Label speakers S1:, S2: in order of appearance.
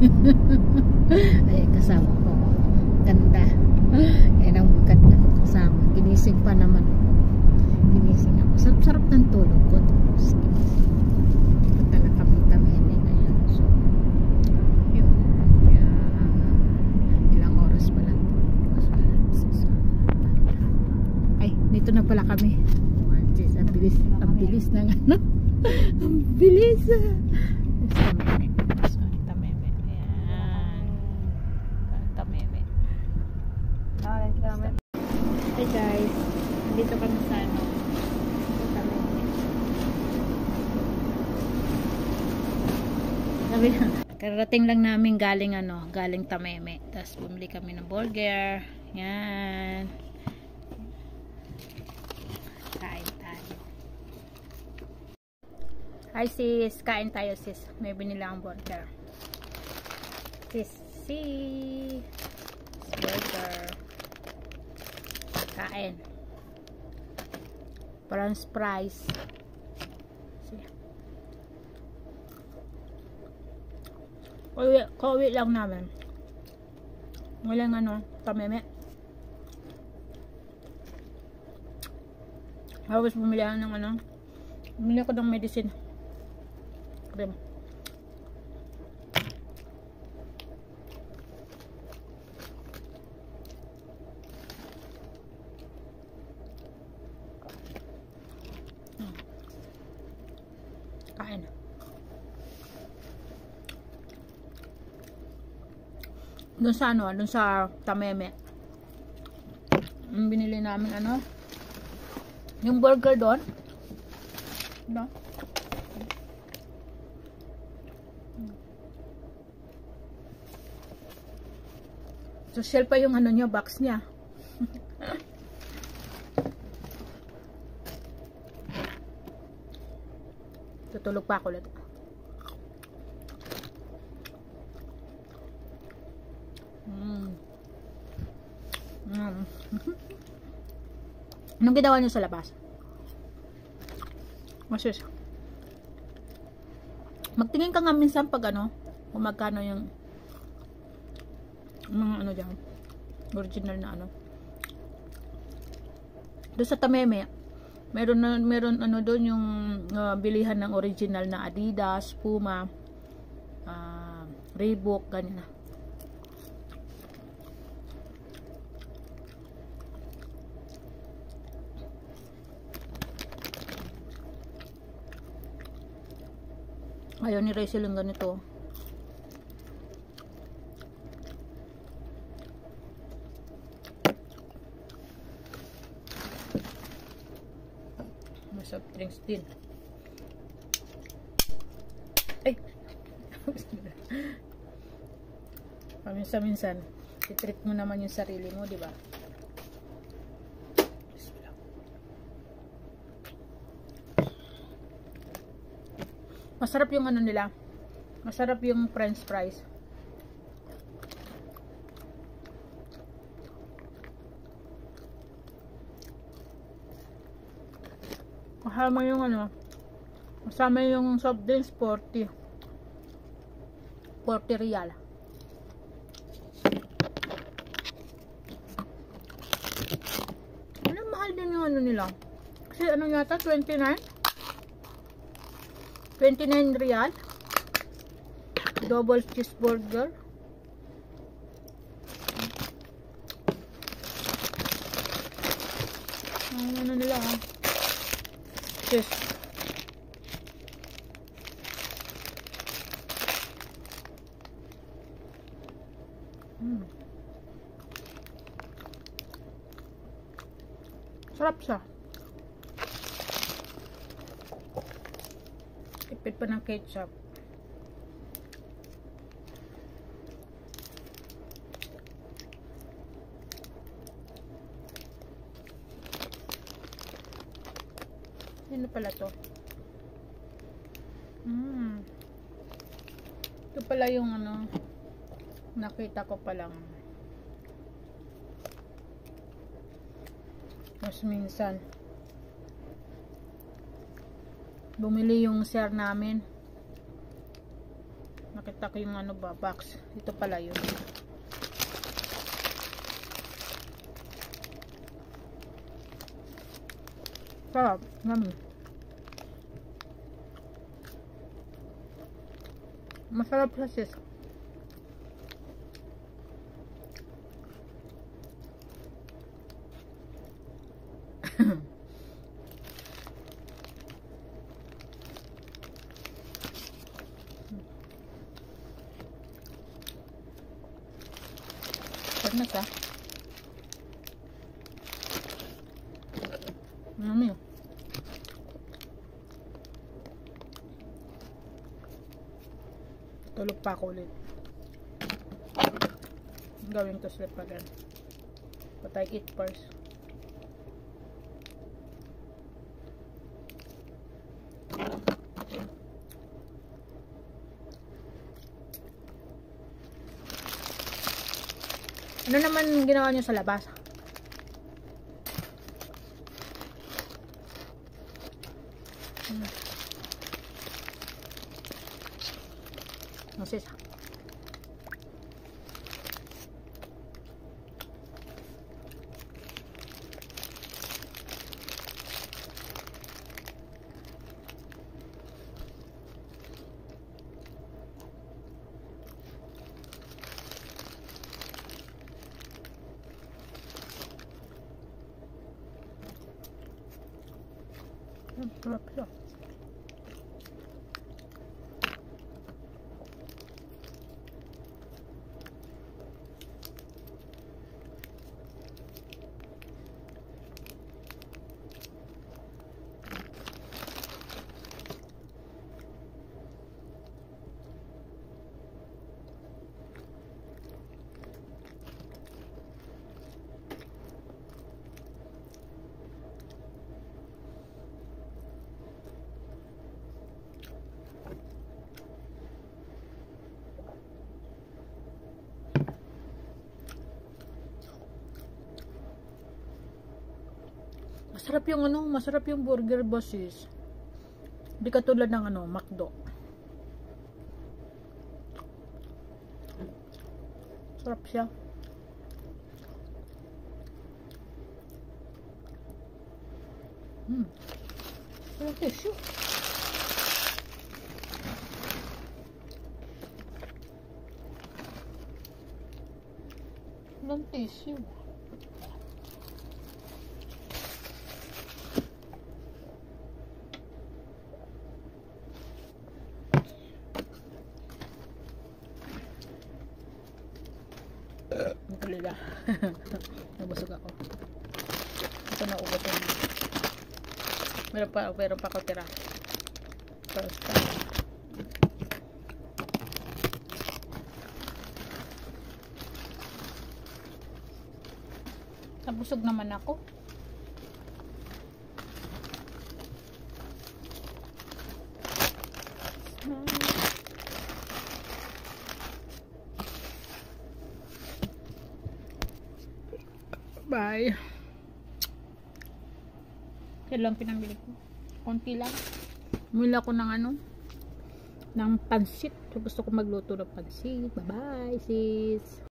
S1: Ay, kasama ko. Ganda. Yan ang maganda ko kasama. Ginising pa naman. Ginising ako. Sarap-sarap ng tulog ko. Tapos ginising. Pagkala kami tamini ngayon. So, yun. Ilang oras pa lang. Ay, dito na pala kami. Ang bilis ng ano. Ang bilis. Tameme. Ayan. Tameme. Hey guys. Dito kami sa ano. Tameme. Sabi lang. Karating lang namin galing ano. Galing Tameme. Tapos bumili kami ng burger. Yan. Kain tayo. Hi sis, kain tayo sis. May binili akong burger. Sis, burger. Kain. French fries. Kauwi lang namin. Walang ano, Tameme. Tapos bumili ako ng ano. Bumili ako ng medicine. Cream. Kain. Doon sa ano, doon sa Tameme. Binili namin ano. Yung burger doon. No? Social pa yung ano niya, box niya. Tutulog pa ako ulit. Anong ginawa niyo sa labas? Masus. Magtingin ka nga minsan pag ano, kung magkano yung mga ano dyan, original na ano. Doon sa Tameme, meron ano doon yung bilihan ng original na Adidas, Puma, Reebok, ganyan na. Ayaw ni Rachel yung ganito. Soft drinks din. Ay! Paminsan-minsan, i-treat mo naman yung sarili mo, di ba? Masarap yung ano nila. Masarap yung French fries. Kasama yung ano, kasama yung soft drinks 40 real. Ano, mahal din yung ano nila. Kasi ano yata, 29 real. Double cheeseburger. Ang ano nila ha. Cheese. Sarap siya. Ipit pa ng ketchup. Ano pala to? Ito pala yung ano, nakita ko palang mas minsan bumili yung sir namin,
S2: Nakita ko yung ano ba, box. Ito pala yun. Sarap. Yummy. Masarap siya sis. Sarap na siya. Yummy. Tulog pa ako ulit. Going to sleep again. But I eat first. Ano naman ginawa niyo sa labas? Sis. Sarap siya. Masarap yung ano, masarap yung burger bosses. Hindi katulad ng ano, McDo. Sarap siya. Sarap tissue. Sarap tissue. Nakalila. Nabusog ako. Ito na ugot yun. Meron pa ako tira. First time. Nabusog naman ako. Bye. Yan lang pinamili ko. Konti lang. Mula ko ng ano, ng pansit. So, gusto ko magluto ng pansit. Bye bye sis.